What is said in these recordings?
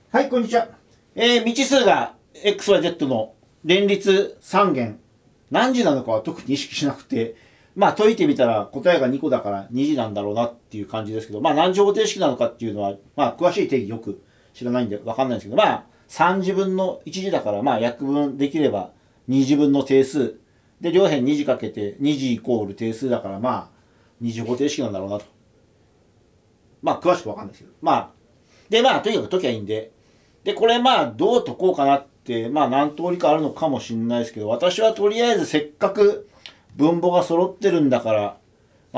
はい、こんにちは。未知数が XYZ の連立3元、何時なのかは特に意識しなくて、解いてみたら答えが2個だから2時なんだろうなっていう感じですけど、何乗方程式なのかっていうのは、詳しい定義よく知らないんでわかんないんですけど、3次分の1次だから、約分できれば2次分の定数。で、両辺2次かけて2次イコール定数だから、2次方程式なんだろうなと。詳しくわかんないですけど。とにかく解きゃいいんで、で、これどう解こうかなって、何通りかあるのかもしれないですけど、私はとりあえずせっかく分母が揃ってるんだから、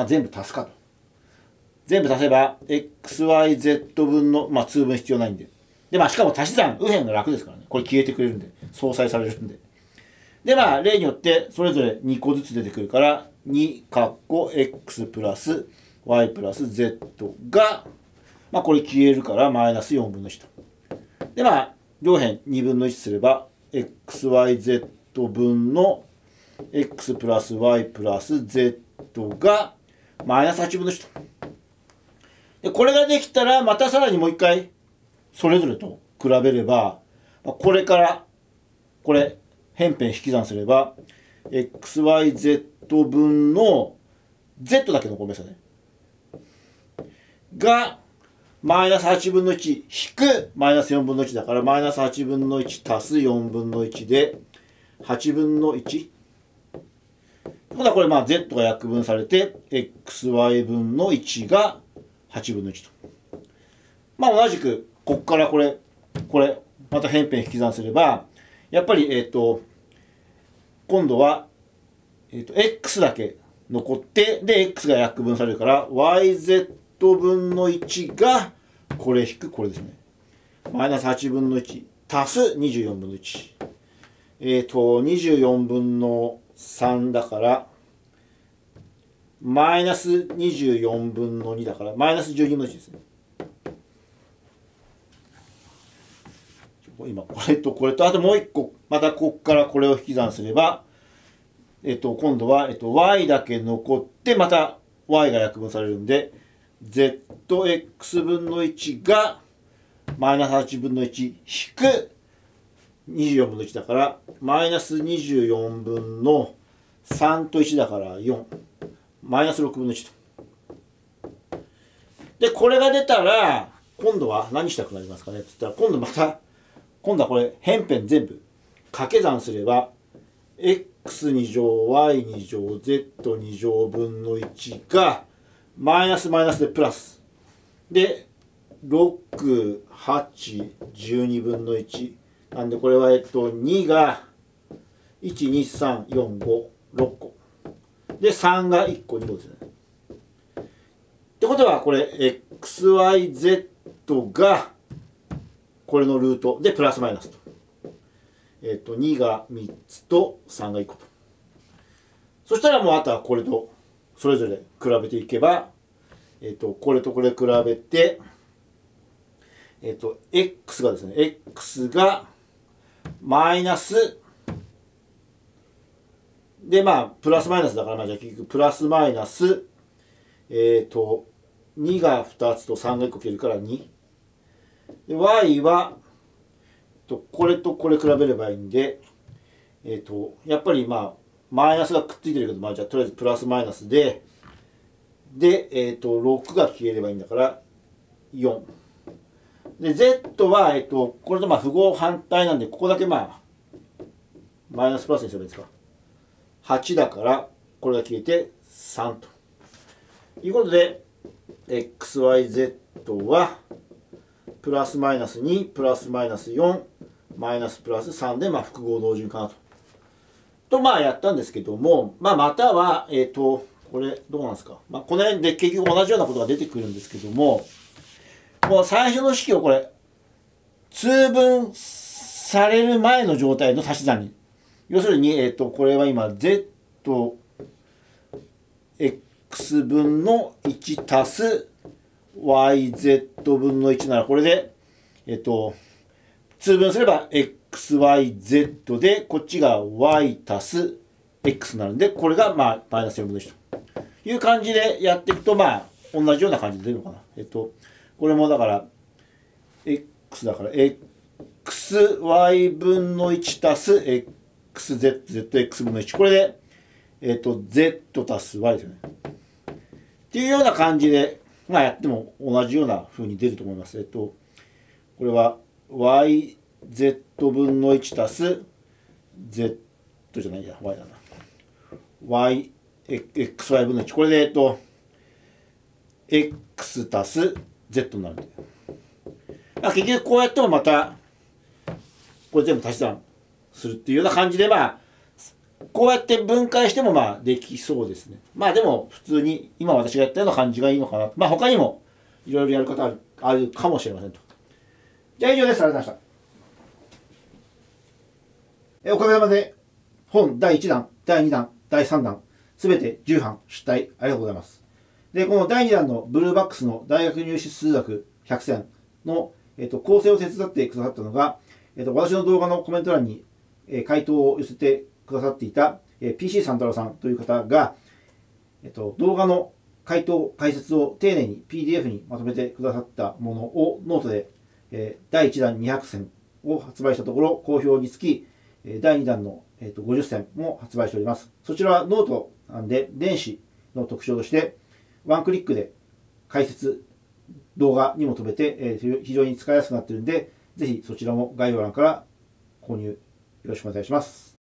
全部足すかと。全部足せば、xyz 分の、通分必要ないんで。で、しかも足し算、右辺が楽ですからね。これ消えてくれるんで。相殺されるんで。で、例によって、それぞれ2個ずつ出てくるから、2、x プラス y プラス z が、これ消えるからマイナス4分の1と。で、両辺2分の1すれば、xyz 分の x プラス y プラス z がマイナス8分の1と。で、これができたら、またさらにもう一回、それぞれと比べれば、これから、これ、辺辺引き算すれば、xyz 分の z だけ残りますよね。が、マイナス8分の1引くマイナス4分の1だから、マイナス8分の1足す4分の1で、8分の 1。今度はこれz が約分されて、xy 分の1が8分の1と。同じく、こっからこれ、また辺辺引き算すれば、やっぱり、今度は、x だけ残って、で、x が約分されるから、yz 分の1が、これ引く、これですね。マイナス8分の1足す24分の1。24分の3だから、マイナス24分の2だから、マイナス12分の1ですね。今、これとこれと、あともう一個、またここからこれを引き算すれば、今度は、y だけ残って、また y が約分されるんで、zx 分の1が、マイナス8分の1引く24分の1だから、マイナス24分の3と1だから4。マイナス6分の1と。で、これが出たら、今度は何したくなりますかねって言ったら、今度はこれ、辺辺全部掛け算すれば、x2乗 y2乗 z2乗分の1が、マイナスマイナスでプラス。で、6、8、12分の1。なんで、これは2が、1、2、3、4、5、6個。で、3が1個、2個ですね。ってことは、これ、xyz が、これのルートでプラスマイナスと。2が3つと3が1個と。そしたらもうあとはこれとそれぞれ比べていけば、これとこれ比べて、x がですね、x がマイナス、で、プラスマイナスだから、じゃあ結局プラスマイナス、2が2つと3が1個消えるから2。で、y は、これとこれ比べればいいんで、やっぱりマイナスがくっついてるけど、じゃあとりあえずプラスマイナスで、6が消えればいいんだから、4。で、z は、これと符号反対なんで、ここだけマイナスプラスにすればいいですか。8だから、これが消えて3と。いうことで、xyz は、プラスマイナス2、プラスマイナス4、マイナスプラス3で、複合同順かなと。やったんですけども、または、これ、どうなんですか。この辺で結局同じようなことが出てくるんですけども、もう最初の式をこれ、通分される前の状態の足し算に。要するに、これは今、z、x 分の1足す yz 分の1なら、これで、通分すれば xyz で、こっちが y 足す x になるんで、これがマイナス4分の1という感じでやっていくと、同じような感じで出るのかな。これもだから、 x だから、xy 分の1足す xz、zx 分の1。これで、z 足す y ですよね。っていうような感じで、まあやっても同じような風に出ると思います。これは yz 分の1足す z じゃないや、y だな。xy 分の1。これで、x 足す z になるんで。結局こうやってもまた、これ全部足し算するっていうような感じで、まあ、こうやって分解してもまあできそうですね。まあでも普通に今私がやったような感じがいいのかな。まあ他にもいろいろやる方あるかもしれませんと。じゃあ以上です。ありがとうございました。おかげさまで本第1弾、第2弾、第3弾、すべて10版出題ありがとうございます。で、この第2弾のブルーバックスの大学入試数学100選の、構成を手伝ってくださったのが、私の動画のコメント欄に、回答を寄せてくださっていた、PC 三太郎さんという方が、動画の回答、解説を丁寧に PDF にまとめてくださったものをノートで、第1弾200選を発売したところ、好評につき、第2弾の、50選も発売しております。そちらはノートなんで、電子の特徴として、ワンクリックで解説、動画にも飛べて、非常に使いやすくなっているので、ぜひそちらも概要欄から購入よろしくお願いします。